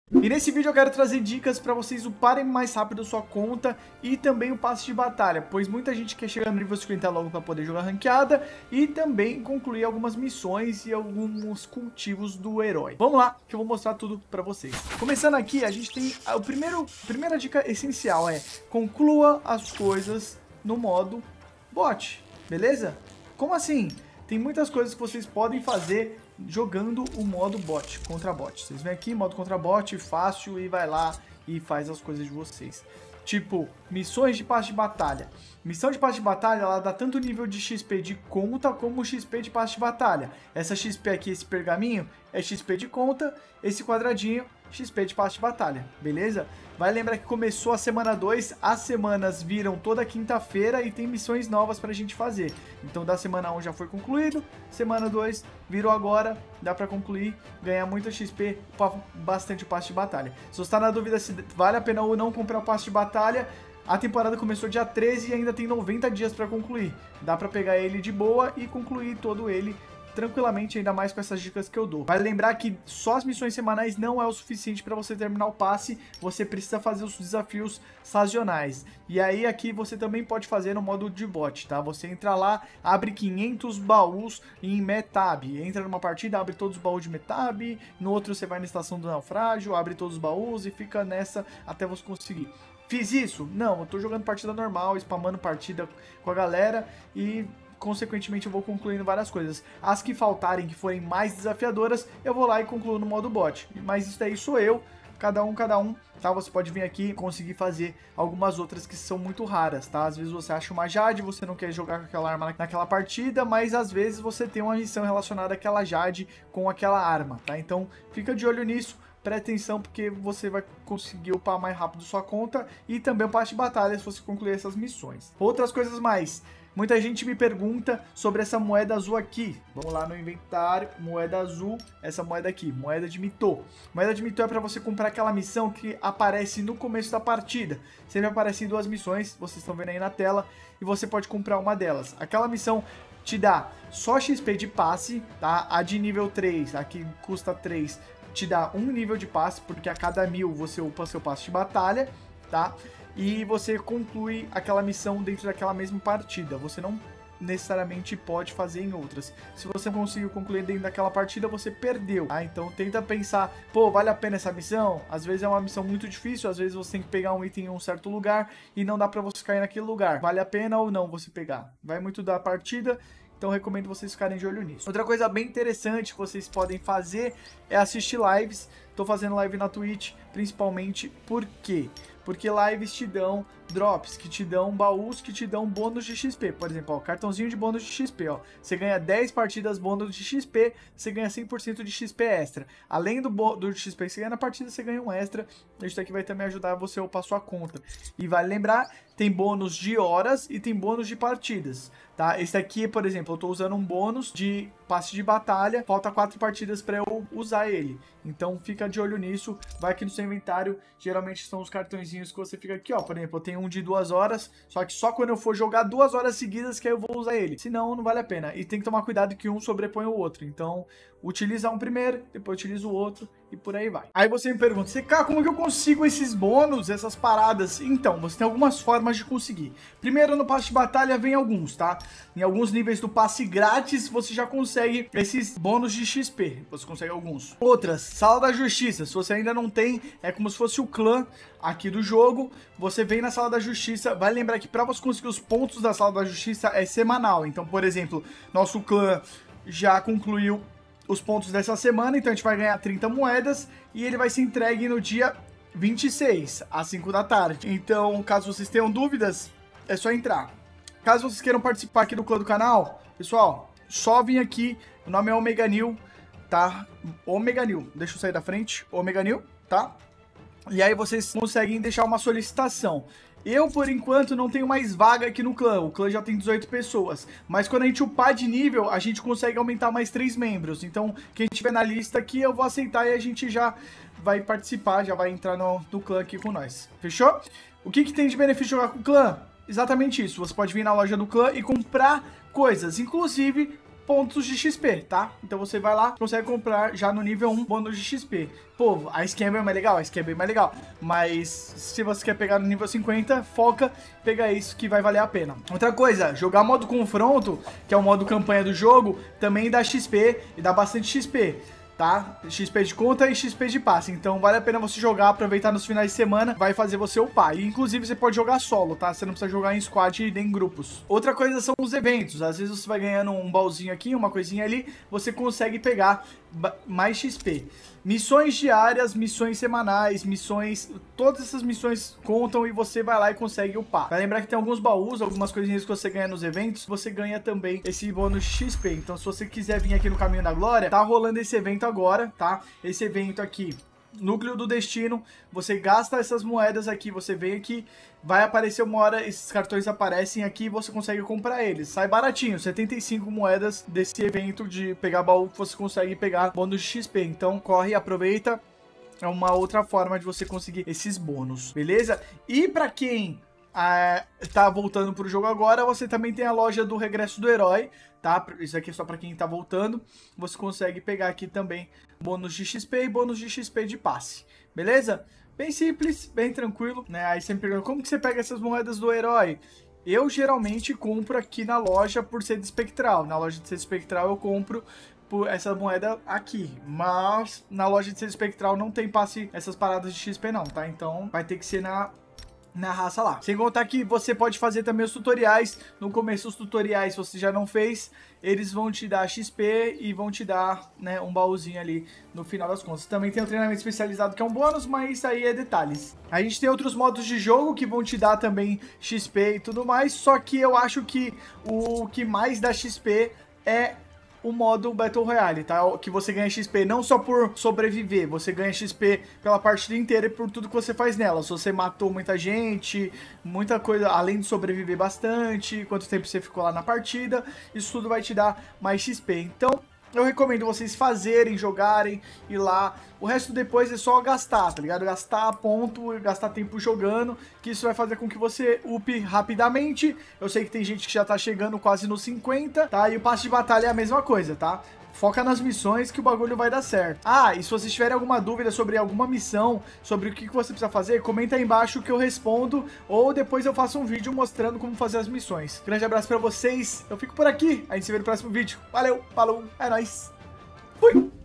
E nesse vídeo eu quero trazer dicas para vocês uparem mais rápido sua conta e também o passe de batalha, pois muita gente quer chegar no nível 50 logo para poder jogar ranqueada e também concluir algumas missões e alguns cultivos do herói. Vamos lá, que eu vou mostrar tudo para vocês. Começando aqui, a gente tem a primeira dica essencial conclua as coisas no modo bot, beleza? Como assim? Tem muitas coisas que vocês podem fazer jogando o modo bot, contra bot. Vocês vêm aqui, modo contra bot, fácil, e vai lá e faz as coisas de vocês. Tipo, missões de passe de batalha. Missão de passe de batalha, ela dá tanto nível de XP de conta como XP de passe de batalha. Essa XP aqui, esse pergaminho, é XP de conta, esse quadradinho, XP de passe de batalha, beleza? Vai lembrar que começou a semana 2, as semanas viram toda quinta-feira e tem missões novas pra gente fazer. Então da semana 1 já foi concluído, semana 2 virou agora, dá pra concluir, ganhar muito XP, bastante passe de batalha. Se você tá na dúvida se vale a pena ou não comprar o passe de batalha, a temporada começou dia 13 e ainda tem 90 dias pra concluir. Dá pra pegar ele de boa e concluir todo ele tranquilamente, ainda mais com essas dicas que eu dou. Vale lembrar que só as missões semanais não é o suficiente para você terminar o passe, você precisa fazer os desafios sazonais. E aí aqui você também pode fazer no modo de bot, tá? Você entra lá, abre 500 baús em Metab, entra numa partida, abre todos os baús de Metab, no outro você vai na estação do naufrágio, abre todos os baús e fica nessa até você conseguir. Fiz isso? Não, eu tô jogando partida normal, spamando partida com a galera e consequentemente eu vou concluindo várias coisas. As que faltarem, que forem mais desafiadoras, eu vou lá e concluo no modo bot. Mas isso daí sou eu, cada um, tá? Você pode vir aqui e conseguir fazer algumas outras que são muito raras, tá? Às vezes você acha uma Jade, você não quer jogar com aquela arma naquela partida, mas às vezes você tem uma missão relacionada àquela Jade com aquela arma, tá? Então fica de olho nisso. Presta atenção porque você vai conseguir upar mais rápido sua conta e também o passe de batalha se você concluir essas missões. Outras coisas mais. Muita gente me pergunta sobre essa moeda azul aqui. Vamos lá no inventário, moeda azul, essa moeda aqui, moeda de Mitô. Moeda de Mitô é para você comprar aquela missão que aparece no começo da partida. Sempre aparecem duas missões, vocês estão vendo aí na tela, e você pode comprar uma delas. Aquela missão te dá só XP de passe, tá? A de nível 3, aqui custa 3, te dá 1 nível de passe, porque a cada 1000 você upa seu passe de batalha, tá? E você conclui aquela missão dentro daquela mesma partida. Você não necessariamente pode fazer em outras. Se você conseguiu concluir dentro daquela partida, você perdeu, tá? Então tenta pensar, pô, vale a pena essa missão? Às vezes é uma missão muito difícil, às vezes você tem que pegar um item em um certo lugar e não dá pra você cair naquele lugar. Vale a pena ou não você pegar? Vai muito da partida. Então recomendo vocês ficarem de olho nisso. Outra coisa bem interessante que vocês podem fazer é assistir lives. Tô fazendo live na Twitch, principalmente por quê? Porque lives te dão drops, que te dão baús, que te dão bônus de XP. Por exemplo, ó, cartãozinho de bônus de XP, ó. Você ganha 10 partidas bônus de XP, você ganha 100% de XP extra. Além do XP que você ganha na partida, você ganha um extra. Isso daqui vai também ajudar você a upar sua conta. E vale lembrar, tem bônus de horas e tem bônus de partidas, tá? Esse aqui, por exemplo, eu tô usando um bônus de passe de batalha, falta 4 partidas para eu usar ele. Então fica de olho nisso, vai aqui no seu inventário, geralmente são os cartõezinhos que você fica aqui, ó. Por exemplo, eu tenho um de 2 horas, só que só quando eu for jogar 2 horas seguidas que aí eu vou usar ele. Senão, não vale a pena. E tem que tomar cuidado que um sobrepõe o outro. Então, utiliza um primeiro, depois utiliza o outro e por aí vai. Aí você me pergunta, CK, como que eu consigo esses bônus, essas paradas? Então, você tem algumas formas de conseguir. Primeiro, no passe de batalha vem alguns, tá? Em alguns níveis do passe grátis, você já consegue esses bônus de XP. Você consegue alguns. Outras, Sala da Justiça. Se você ainda não tem, é como se fosse o clã aqui do jogo. Você vem na Sala da Justiça. Vai lembrar que para você conseguir os pontos da Sala da Justiça é semanal. Então, por exemplo, nosso clã já concluiu os pontos dessa semana, então a gente vai ganhar 30 moedas e ele vai ser entregue no dia 26, às 5 da tarde. Então, caso vocês tenham dúvidas, é só entrar. Caso vocês queiram participar aqui do clã do canal, pessoal, só vim aqui, o nome é Omega New, tá? Omega New, deixa eu sair da frente, Omega New, tá? E aí vocês conseguem deixar uma solicitação. Eu, por enquanto, não tenho mais vaga aqui no clã. O clã já tem 18 pessoas. Mas quando a gente upar de nível, a gente consegue aumentar mais 3 membros. Então, quem tiver na lista aqui, eu vou aceitar e a gente já vai participar, já vai entrar no clã aqui com nós. Fechou? O que tem de benefício jogar com o clã? Exatamente isso. Você pode vir na loja do clã e comprar coisas. Inclusive, pontos de XP, tá? Então você vai lá, consegue comprar já no nível 1 bônus de XP. Pô, a skin é bem mais legal, a skin é bem mais legal. Mas se você quer pegar no nível 50, foca, pega isso que vai valer a pena. Outra coisa, jogar modo confronto, que é o modo campanha do jogo, também dá XP e dá bastante XP. Tá? XP de conta e XP de passe. Então vale a pena você jogar, aproveitar nos finais de semana, vai fazer você upar. E inclusive você pode jogar solo, tá? Você não precisa jogar em squad e nem em grupos. Outra coisa são os eventos. Às vezes você vai ganhando um baúzinho aqui, uma coisinha ali, você consegue pegar mais XP. Missões diárias, missões semanais, missões... Todas essas missões contam e você vai lá e consegue upar. Vai lembrar que tem alguns baús, algumas coisinhas que você ganha nos eventos, você ganha também esse bônus de XP. Então se você quiser vir aqui no Caminho da Glória, tá rolando esse evento agora, tá? Esse evento aqui, Núcleo do Destino, você gasta essas moedas aqui, você vem aqui, vai aparecer uma hora, esses cartões aparecem aqui e você consegue comprar eles. Sai baratinho, 75 moedas desse evento de pegar baú que você consegue pegar bônus de XP. Então corre, aproveita, é uma outra forma de você conseguir esses bônus, beleza? E pra quem tá voltando pro jogo agora, você também tem a loja do Regresso do Herói, tá? Isso aqui é só pra quem tá voltando. Você consegue pegar aqui também bônus de XP e bônus de XP de passe, beleza? Bem simples, bem tranquilo, né? Aí você me pergunta, como que você pega essas moedas do herói? Eu geralmente compro aqui na loja por ser de espectral. Na loja de ser espectral eu compro por essa moeda aqui, mas na loja de ser espectral não tem passe essas paradas de XP não, tá? Então vai ter que ser na raça lá. Sem contar que você pode fazer também os tutoriais. No começo os tutoriais, se você já não fez, eles vão te dar XP e vão te dar, né, um baúzinho ali no final das contas. Também tem o treinamento especializado que é um bônus, mas isso aí é detalhes. A gente tem outros modos de jogo que vão te dar também XP e tudo mais, só que eu acho que o que mais dá XP é o modo Battle Royale, tá? Que você ganha XP não só por sobreviver, você ganha XP pela partida inteira e por tudo que você faz nela. Se você matou muita gente, muita coisa, além de sobreviver bastante, quanto tempo você ficou lá na partida, isso tudo vai te dar mais XP. Então, eu recomendo vocês fazerem, jogarem, ir lá. O resto depois é só gastar, tá ligado? Gastar ponto e gastar tempo jogando, que isso vai fazer com que você upe rapidamente. Eu sei que tem gente que já tá chegando quase nos 50, tá? E o passe de batalha é a mesma coisa, tá? Foca nas missões que o bagulho vai dar certo. Ah, e se vocês tiverem alguma dúvida sobre alguma missão, sobre o que você precisa fazer, comenta aí embaixo que eu respondo, ou depois eu faço um vídeo mostrando como fazer as missões. Grande abraço pra vocês, eu fico por aqui, a gente se vê no próximo vídeo. Valeu, falou, é nóis, fui!